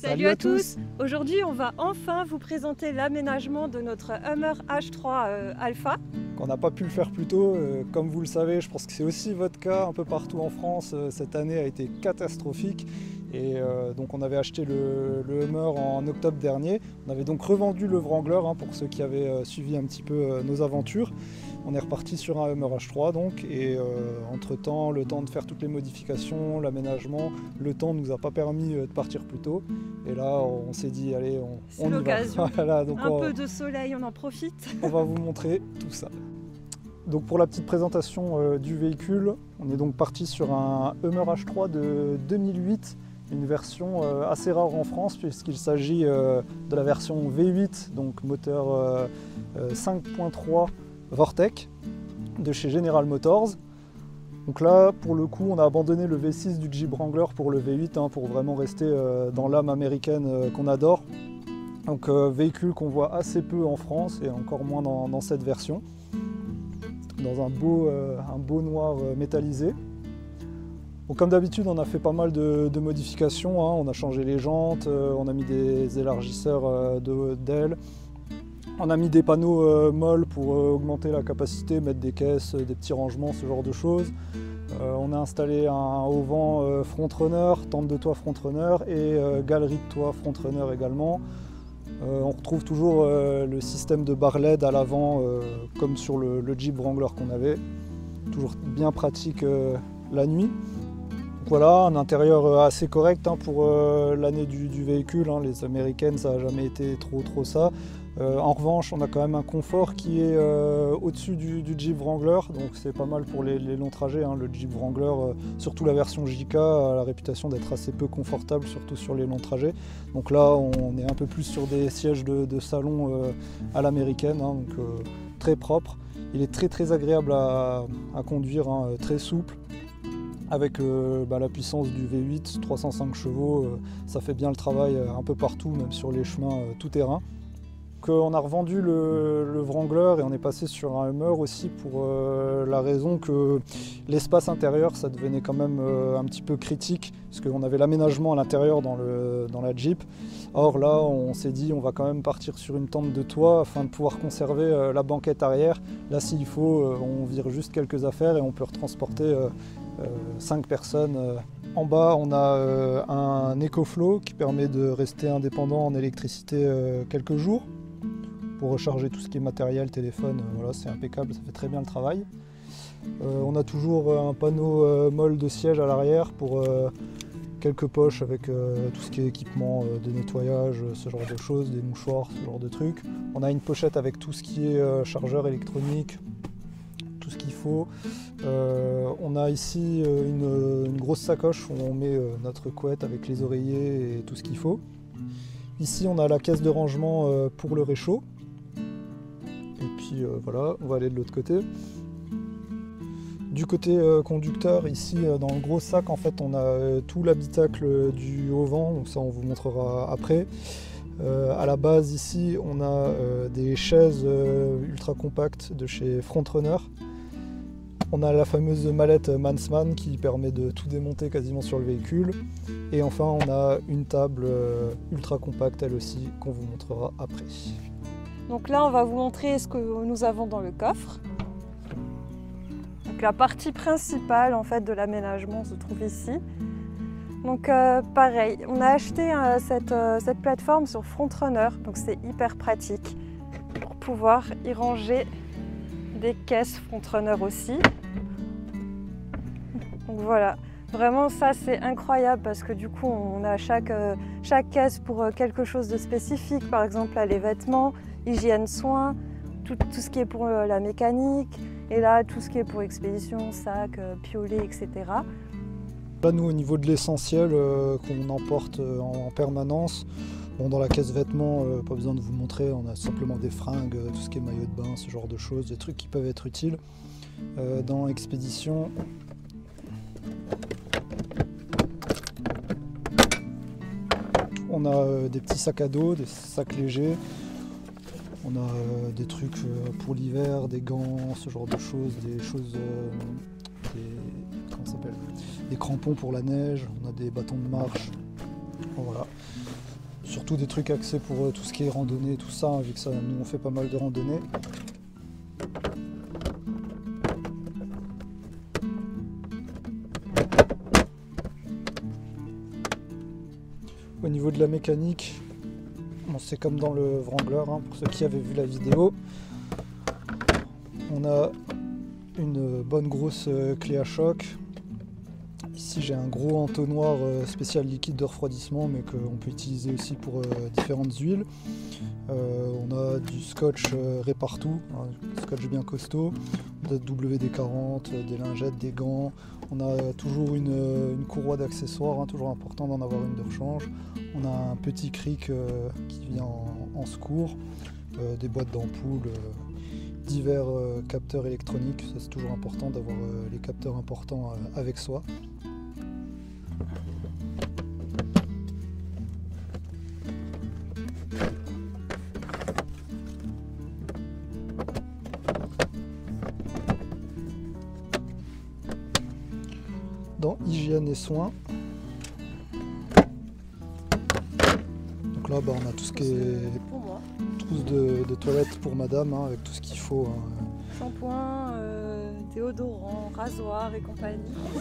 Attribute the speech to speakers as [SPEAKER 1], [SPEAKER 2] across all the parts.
[SPEAKER 1] Salut à tous. Aujourd'hui, on va enfin vous présenter l'aménagement de notre Hummer H3 Alpha.
[SPEAKER 2] On n'a pas pu le faire plus tôt, comme vous le savez, je pense que c'est aussi votre cas un peu partout en France. Cette année a été catastrophique et donc on avait acheté le Hummer en octobre dernier. On avait donc revendu le Wrangler pour ceux qui avaient suivi un petit peu nos aventures. On est reparti sur un Hummer H3 donc, et entre-temps, le temps de faire toutes les modifications, l'aménagement, le temps ne nous a pas permis de partir plus tôt. Et là, on s'est dit, allez, on y va.
[SPEAKER 1] L'occasion.
[SPEAKER 2] Voilà, donc
[SPEAKER 1] un peu de soleil, on en profite.
[SPEAKER 2] On va vous montrer tout ça. Donc pour la petite présentation du véhicule, on est donc parti sur un Hummer H3 de 2008, une version assez rare en France puisqu'il s'agit de la version V8, donc moteur 5.3 Vortec de chez General Motors. Donc là, pour le coup, on a abandonné le V6 du Jeep Wrangler pour le V8 pour vraiment rester dans l'âme américaine qu'on adore. Donc véhicule qu'on voit assez peu en France et encore moins dans cette version. Dans un beau noir métallisé. Donc, comme d'habitude, on a fait pas mal de modifications. On a changé les jantes, on a mis des élargisseurs d'ailes. On a mis des panneaux molles pour augmenter la capacité, mettre des caisses, des petits rangements, ce genre de choses. On a installé un haut-vent Frontrunner, tente de toit Frontrunner et galerie de toit Frontrunner également. On retrouve toujours le système de barre LED à l'avant comme sur le Jeep Wrangler qu'on avait. Toujours bien pratique la nuit. Donc voilà, un intérieur assez correct pour l'année du véhicule. Les américaines, ça n'a jamais été trop ça. En revanche, on a quand même un confort qui est au-dessus du Jeep Wrangler, donc c'est pas mal pour les longs trajets. Le Jeep Wrangler, surtout la version JK, a la réputation d'être assez peu confortable, surtout sur les longs trajets. Donc là, on est un peu plus sur des sièges de salon à l'américaine, donc très propre. Il est très agréable à conduire, très souple. Avec la puissance du V8, 305 chevaux, ça fait bien le travail un peu partout, même sur les chemins tout-terrain. On a revendu le Wrangler et on est passé sur un Hummer aussi pour la raison que l'espace intérieur ça devenait quand même un petit peu critique parce qu'on avait l'aménagement à l'intérieur dans la Jeep. Or là on s'est dit on va quand même partir sur une tente de toit afin de pouvoir conserver la banquette arrière. Là s'il faut on vire juste quelques affaires et on peut retransporter 5 personnes. En bas on a un EcoFlow qui permet de rester indépendant en électricité quelques jours. Pour recharger tout ce qui est matériel, téléphone, voilà, c'est impeccable, ça fait très bien le travail. On a toujours un panneau molle de siège à l'arrière pour quelques poches avec tout ce qui est équipement de nettoyage, ce genre de choses, des mouchoirs, ce genre de trucs. On a une pochette avec tout ce qui est chargeur électronique, tout ce qu'il faut. On a ici une grosse sacoche où on met notre couette avec les oreillers et tout ce qu'il faut. Ici on a la caisse de rangement pour le réchaud. Et puis voilà, on va aller de l'autre côté. Du côté conducteur, ici dans le gros sac, en fait, on a tout l'habitacle du haut-vent, donc ça on vous montrera après. À la base ici, on a des chaises ultra compactes de chez Frontrunner. On a la fameuse mallette Mannesmann qui permet de tout démonter quasiment sur le véhicule. Et enfin, on a une table ultra compacte elle aussi qu'on vous montrera après.
[SPEAKER 1] Donc là, on va vous montrer ce que nous avons dans le coffre. Donc la partie principale en fait de l'aménagement se trouve ici. Donc pareil, on a acheté cette plateforme sur Frontrunner, donc c'est hyper pratique pour pouvoir y ranger des caisses Frontrunner aussi. Donc voilà, vraiment ça c'est incroyable parce que du coup on a chaque caisse pour quelque chose de spécifique, par exemple là, les vêtements, hygiène, soins, tout ce qui est pour la mécanique, et là tout ce qui est pour expédition, sac, piolet, etc.
[SPEAKER 2] Là nous au niveau de l'essentiel qu'on emporte en permanence, bon, dans la caisse vêtements, pas besoin de vous montrer, on a simplement des fringues, tout ce qui est maillot de bain, ce genre de choses, des trucs qui peuvent être utiles. Dans expédition, on a des petits sacs à dos, des sacs légers. On a des trucs pour l'hiver, des gants, ce genre de choses, des crampons pour la neige, on a des bâtons de marche. Voilà. Surtout des trucs axés pour tout ce qui est randonnée et tout ça, hein, vu que nous on fait pas mal de randonnées. Au niveau de la mécanique, bon, c'est comme dans le Wrangler, hein, pour ceux qui avaient vu la vidéo. On a une bonne grosse clé à choc. Ici j'ai un gros entonnoir spécial liquide de refroidissement, mais qu'on peut utiliser aussi pour différentes huiles. On a du scotch Répartout, un scotch bien costaud, des WD-40, des lingettes, des gants. On a toujours une courroie d'accessoires, hein, toujours important d'en avoir une de rechange. On a un petit cric qui vient en secours, des boîtes d'ampoules, divers capteurs électroniques. Ça, c'est toujours important d'avoir les capteurs importants avec soi. Dans hygiène et soins, donc là on a tout ce qui est trousse de toilette pour madame, hein, avec tout ce qu'il faut. Hein.
[SPEAKER 1] Shampoing, déodorant, rasoir et compagnie.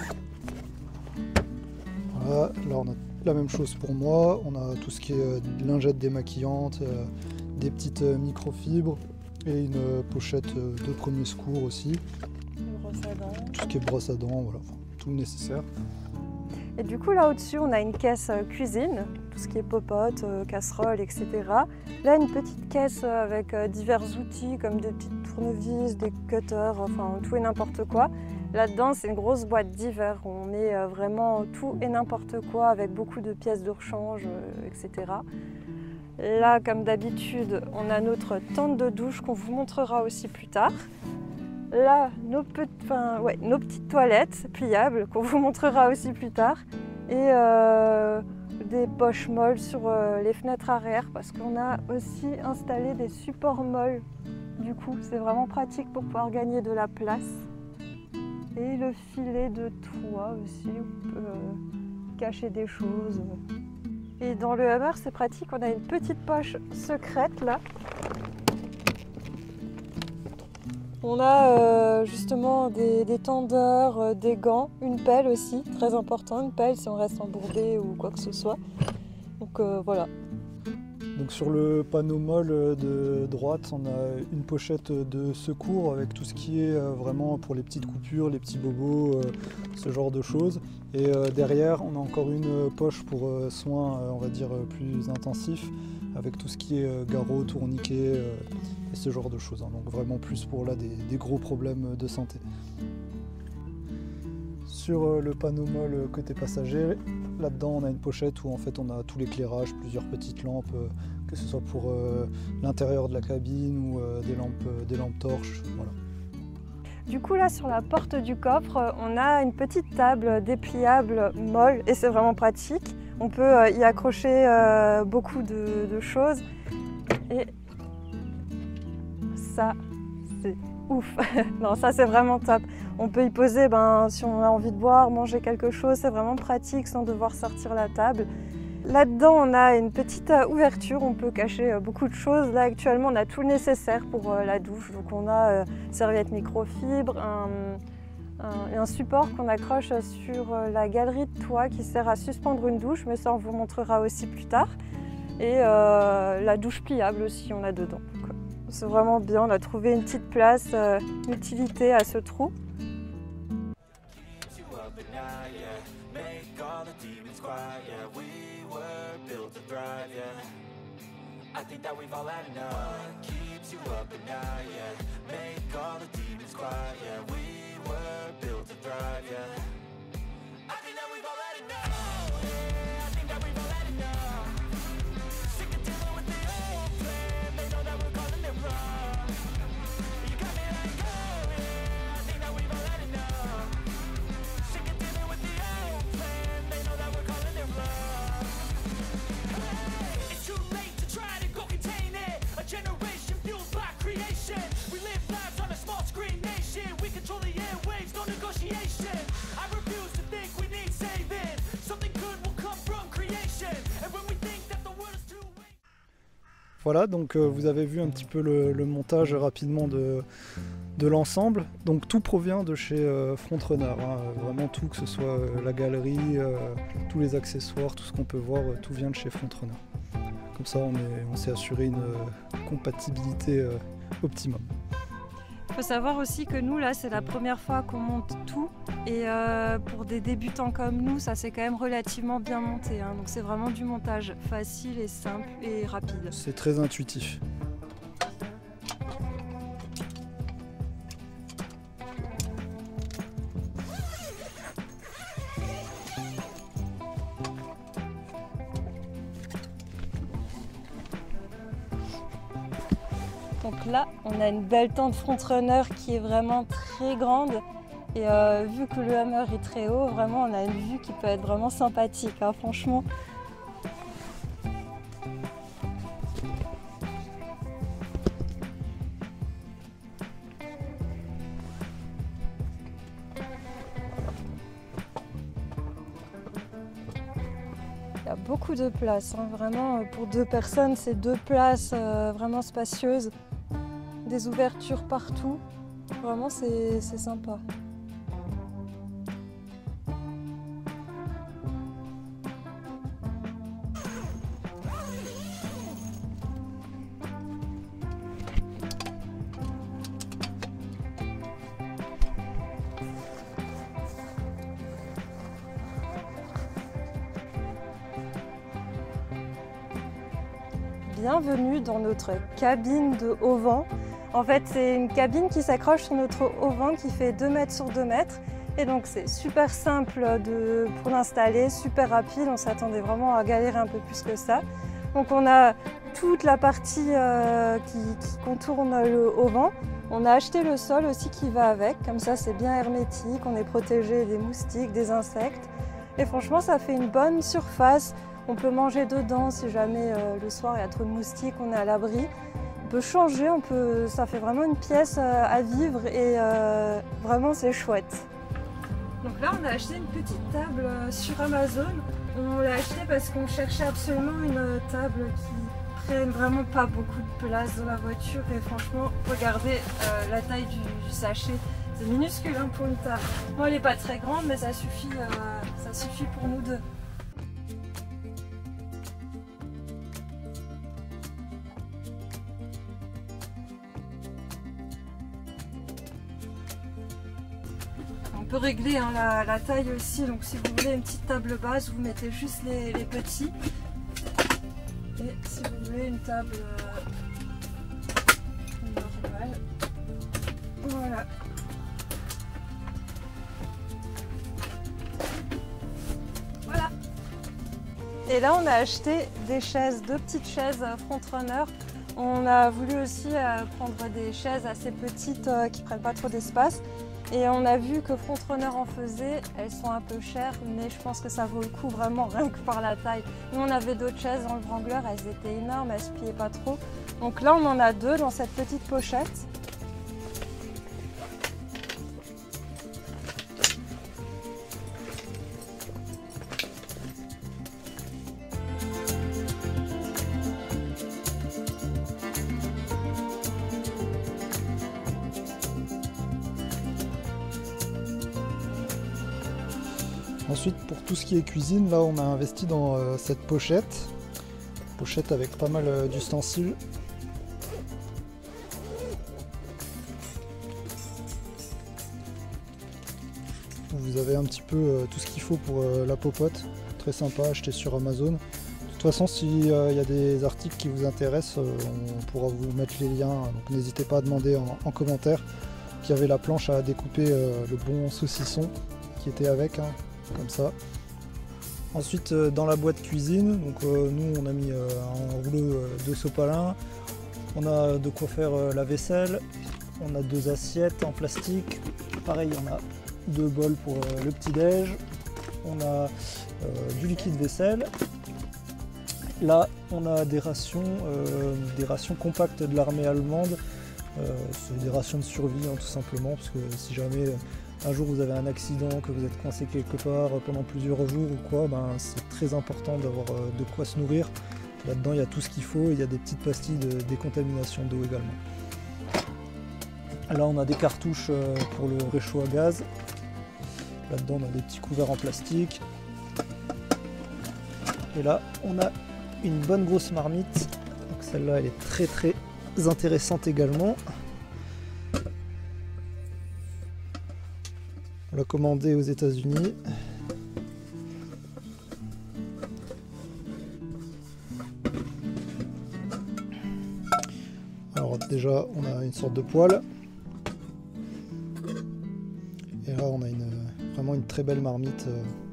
[SPEAKER 2] Voilà, là on a la même chose pour moi, on a tout ce qui est lingettes démaquillantes, des petites microfibres et une pochette de premier secours aussi.
[SPEAKER 1] Brosse à dents.
[SPEAKER 2] Tout ce qui est brosse à dents, voilà. Tout le nécessaire.
[SPEAKER 1] Et du coup là au-dessus on a une caisse cuisine, tout ce qui est popote, casserole, etc. Là une petite caisse avec divers outils comme des petites tournevis, des cutters, enfin tout et n'importe quoi. Là-dedans c'est une grosse boîte d'hiver, on met vraiment tout et n'importe quoi avec beaucoup de pièces de rechange, etc. Là comme d'habitude on a notre tente de douche qu'on vous montrera aussi plus tard. Là, nos petites toilettes pliables qu'on vous montrera aussi plus tard. Et des poches molles sur les fenêtres arrière parce qu'on a aussi installé des supports molles. Du coup, c'est vraiment pratique pour pouvoir gagner de la place. Et le filet de toit aussi, on peut cacher des choses. Et dans le Hummer, c'est pratique, on a une petite poche secrète là. On a justement des tendeurs, des gants, une pelle aussi, très important, une pelle si on reste embourbé ou quoi que ce soit. Donc voilà.
[SPEAKER 2] Donc sur le panneau molle de droite, on a une pochette de secours avec tout ce qui est vraiment pour les petites coupures, les petits bobos, ce genre de choses. Et derrière, on a encore une poche pour soins, on va dire, plus intensifs, avec tout ce qui est garrot, tourniquet et ce genre de choses. Hein. Donc vraiment plus pour là des gros problèmes de santé. Sur le panneau molle côté passager, là-dedans on a une pochette où en fait on a tout l'éclairage, plusieurs petites lampes, que ce soit pour l'intérieur de la cabine ou des lampes torches. Voilà.
[SPEAKER 1] Du coup là sur la porte du coffre, on a une petite table dépliable molle et c'est vraiment pratique. On peut y accrocher beaucoup de choses et ça c'est ouf. Non, ça c'est vraiment top. On peut y poser si on a envie de boire, manger quelque chose, c'est vraiment pratique sans devoir sortir la table. Là-dedans, on a une petite ouverture, on peut cacher beaucoup de choses. Là, actuellement, on a tout le nécessaire pour la douche. Donc, on a serviette microfibre, un support qu'on accroche sur la galerie de toit qui sert à suspendre une douche, mais ça, on vous montrera aussi plus tard. Et la douche pliable aussi, on a dedans. C'est vraiment bien, on a trouvé une petite place, une utilité à ce trou.
[SPEAKER 3] I think that we've all had enough. Keeps you up at night, yeah. Make all the demons quiet, yeah. We were built to thrive, yeah. I think that we've all had enough. Yeah, I think that we've all had enough. Sick of dealing with the old plan. They know that we're calling it wrong. You got me like, oh yeah. I think that we've all had enough. Sick of dealing with the old plan. They know that we're calling it wrong. Hey, it's too late to try to go contain it. A generation fueled by creation. We live lives on a small screen nation. We control the airwaves, no negotiation. I
[SPEAKER 2] Voilà, donc vous avez vu un petit peu le montage rapidement de l'ensemble. Donc tout provient de chez Frontrunner, hein. Vraiment tout, que ce soit la galerie, tous les accessoires, tout ce qu'on peut voir, tout vient de chez Frontrunner. Comme ça on s'est assuré une compatibilité optimum.
[SPEAKER 1] Il faut savoir aussi que nous là c'est la première fois qu'on monte tout et pour des débutants comme nous ça s'est quand même relativement bien monté, hein. Donc c'est vraiment du montage facile et simple et rapide.
[SPEAKER 2] C'est très intuitif.
[SPEAKER 1] Donc là, on a une belle tente Frontrunner qui est vraiment très grande. Et vu que le hammer est très haut, vraiment on a une vue qui peut être vraiment sympathique, hein, franchement. Il y a beaucoup de place, hein, vraiment pour 2 personnes, c'est 2 places vraiment spacieuses. Des ouvertures partout, vraiment c'est sympa. Bienvenue dans notre cabine de haut-vent. En fait, c'est une cabine qui s'accroche sur notre haut-vent qui fait 2 mètres sur 2 mètres. Et donc, c'est super simple pour l'installer, super rapide. On s'attendait vraiment à galérer un peu plus que ça. Donc, on a toute la partie qui contourne le haut-vent. On a acheté le sol aussi qui va avec. Comme ça, c'est bien hermétique. On est protégé des moustiques, des insectes. Et franchement, ça fait une bonne surface. On peut manger dedans si jamais le soir il y a trop de moustiques, on est à l'abri. On peut changer, ça fait vraiment une pièce à vivre et vraiment c'est chouette. Donc là on a acheté une petite table sur Amazon. On l'a acheté parce qu'on cherchait absolument une table qui prenne vraiment pas beaucoup de place dans la voiture. Et franchement, regardez la taille du sachet. C'est minuscule hein, pour une table. Bon, elle n'est pas très grande mais ça suffit pour nous deux. On peut régler hein, la taille aussi, donc si vous voulez une petite table basse, vous mettez juste les petits. Et si vous voulez une table normale, voilà. Voilà. Et là on a acheté des chaises, 2 petites chaises Frontrunner. On a voulu aussi prendre des chaises assez petites qui ne prennent pas trop d'espace. Et on a vu que Frontrunner en faisait, elles sont un peu chères, mais je pense que ça vaut le coup vraiment rien que par la taille. Nous on avait d'autres chaises dans le Wrangler, elles étaient énormes, elles se pliaient pas trop. Donc là on en a 2 dans cette petite pochette.
[SPEAKER 2] Ensuite, pour tout ce qui est cuisine, là on a investi dans cette pochette avec pas mal d'ustensiles. Vous avez un petit peu tout ce qu'il faut pour la popote, très sympa, acheté sur Amazon. De toute façon, s'il y a des articles qui vous intéressent, on pourra vous mettre les liens, donc n'hésitez pas à demander en commentaire. Puis il y avait la planche à découper le bon saucisson qui était avec, hein, comme ça. Ensuite, dans la boîte cuisine, donc nous on a mis un rouleau de sopalin, on a de quoi faire la vaisselle, on a 2 assiettes en plastique, pareil on a 2 bols pour le petit-déj, on a du liquide vaisselle. Là on a des rations compactes de l'armée allemande, c'est des rations de survie hein, tout simplement, parce que si jamais un jour vous avez un accident, que vous êtes coincé quelque part pendant plusieurs jours ou quoi, ben, c'est très important d'avoir de quoi se nourrir. Là-dedans, il y a tout ce qu'il faut. Il y a des petites pastilles de décontamination d'eau également. Là, on a des cartouches pour le réchaud à gaz. Là-dedans, on a des petits couverts en plastique. Et là, on a une bonne grosse marmite. Donc celle-là, elle est très très intéressante également. On l'a commandée aux États-Unis. Alors déjà, on a une sorte de poêle. Et là, on a vraiment une très belle marmite.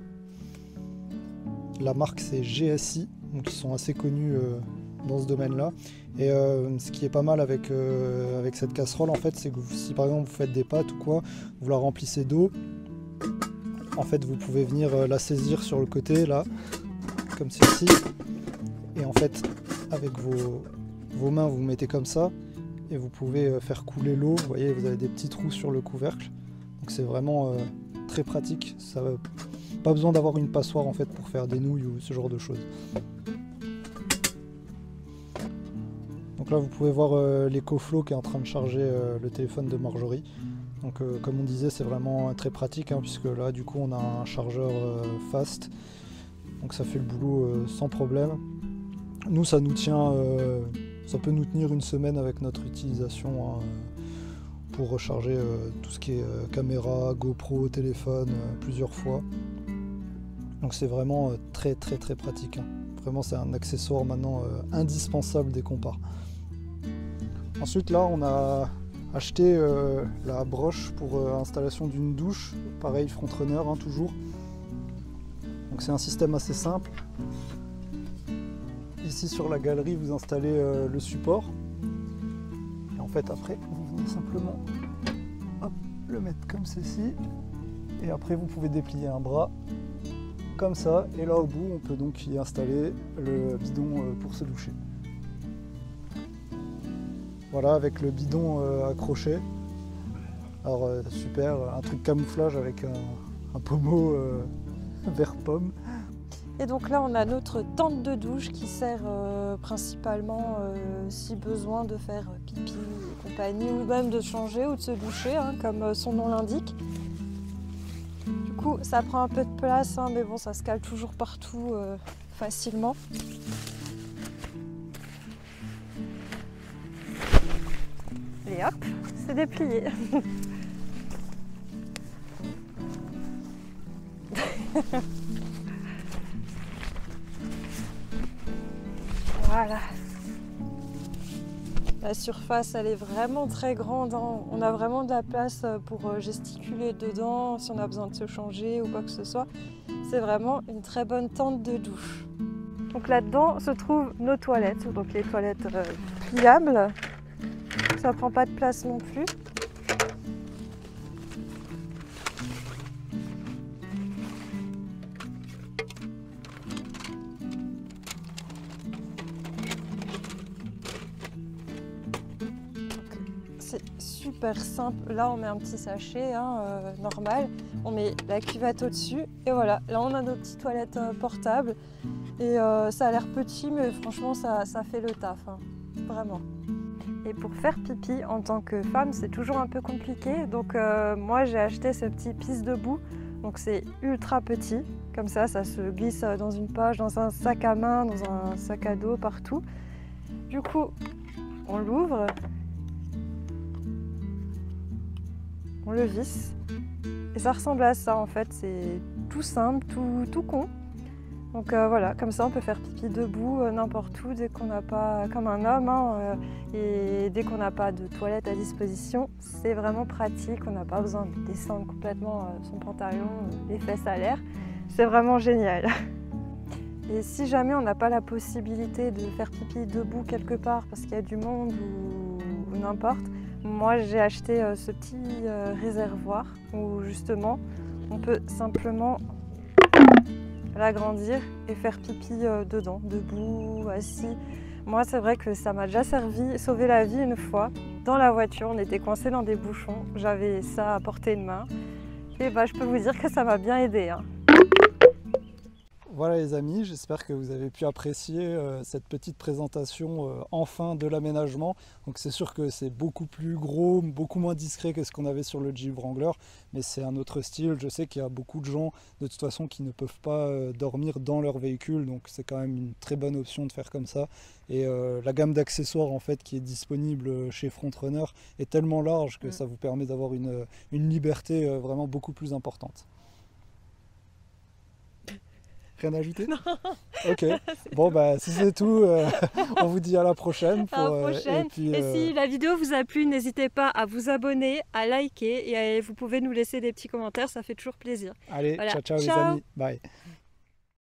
[SPEAKER 2] La marque, c'est GSI, donc ils sont assez connus dans ce domaine-là. Et ce qui est pas mal avec cette casserole, en fait, c'est que si par exemple vous faites des pâtes ou quoi, vous la remplissez d'eau. En fait, vous pouvez venir la saisir sur le côté, là, comme ceci. Et en fait, avec vos mains, vous mettez comme ça. Et vous pouvez faire couler l'eau. Vous voyez, vous avez des petits trous sur le couvercle. Donc c'est vraiment très pratique. Pas besoin d'avoir une passoire en fait pour faire des nouilles ou ce genre de choses. Donc là, vous pouvez voir l'EcoFlow qui est en train de charger le téléphone de Marjorie. Donc comme on disait, c'est vraiment très pratique hein, puisque là du coup on a un chargeur fast, donc ça fait le boulot sans problème. Nous ça nous tient, ça peut nous tenir une semaine avec notre utilisation hein, pour recharger tout ce qui est caméra, GoPro, téléphone plusieurs fois. Donc c'est vraiment très très très pratique. Hein. Vraiment c'est un accessoire maintenant indispensable dès qu'on part. Ensuite là on a acheté la broche pour installation d'une douche, pareil frontrunner hein, toujours. Donc c'est un système assez simple. Ici sur la galerie vous installez le support. Et en fait après vous venez simplement hop, le mettre comme ceci. Et après vous pouvez déplier un bras comme ça. Et là au bout on peut donc y installer le bidon pour se doucher. Voilà, avec le bidon accroché. Alors super, un truc camouflage avec un pommeau vert pomme.
[SPEAKER 1] Et donc là on a notre tente de douche qui sert principalement si besoin de faire pipi et compagnie, ou même de changer ou de se doucher, hein, comme son nom l'indique. Du coup ça prend un peu de place, hein, mais bon ça se cale toujours partout facilement. Et hop, c'est déplié. Voilà. La surface, elle est vraiment très grande. Hein. On a vraiment de la place pour gesticuler dedans, si on a besoin de se changer ou quoi que ce soit. C'est vraiment une très bonne tente de douche. Donc là-dedans se trouvent nos toilettes, donc les toilettes pliables. Ça prend pas de place non plus. C'est super simple. Là, on met un petit sachet hein, normal. On met la cuvette au-dessus. Et voilà, là, on a nos petites toilettes portables. Et ça a l'air petit, mais franchement, ça fait le taf. Hein. Vraiment. Et pour faire pipi en tant que femme, c'est toujours un peu compliqué. Donc moi, j'ai acheté ce petit pisse debout. Donc c'est ultra petit. Comme ça se glisse dans une poche, dans un sac à main, dans un sac à dos, partout. Du coup, on l'ouvre. On le visse. Et ça ressemble à ça en fait. C'est tout simple, tout con. Donc voilà, comme ça on peut faire pipi debout n'importe où dès qu'on n'a pas, comme un homme, hein, et dès qu'on n'a pas de toilette à disposition, c'est vraiment pratique, on n'a pas besoin de descendre complètement son pantalon, les fesses à l'air, c'est vraiment génial. Et si jamais on n'a pas la possibilité de faire pipi debout quelque part parce qu'il y a du monde ou n'importe, moi j'ai acheté ce petit réservoir où justement on peut simplement l'agrandir et faire pipi dedans, debout, assis. Moi c'est vrai que ça m'a déjà sauvé la vie une fois. Dans la voiture, on était coincés dans des bouchons, j'avais ça à portée de main. Et bah, je peux vous dire que ça m'a bien aidé. Hein.
[SPEAKER 2] Voilà les amis, j'espère que vous avez pu apprécier cette petite présentation enfin de l'aménagement. Donc c'est sûr que c'est beaucoup plus gros, beaucoup moins discret que ce qu'on avait sur le Jeep Wrangler, mais c'est un autre style. Je sais qu'il y a beaucoup de gens de toute façon qui ne peuvent pas dormir dans leur véhicule, donc c'est quand même une très bonne option de faire comme ça. Et la gamme d'accessoires en fait qui est disponible chez Frontrunner est tellement large que ça vous permet d'avoir une liberté vraiment beaucoup plus importante. Rien à ajouter?
[SPEAKER 1] Non.
[SPEAKER 2] Ok. Bon, bah, si c'est tout, on vous dit à la prochaine.
[SPEAKER 1] À la prochaine. Et si la vidéo vous a plu, n'hésitez pas à vous abonner, à liker et vous pouvez nous laisser des petits commentaires, ça fait toujours plaisir.
[SPEAKER 2] Allez,
[SPEAKER 1] voilà.
[SPEAKER 2] ciao, ciao les
[SPEAKER 1] Ciao.
[SPEAKER 2] amis. Bye.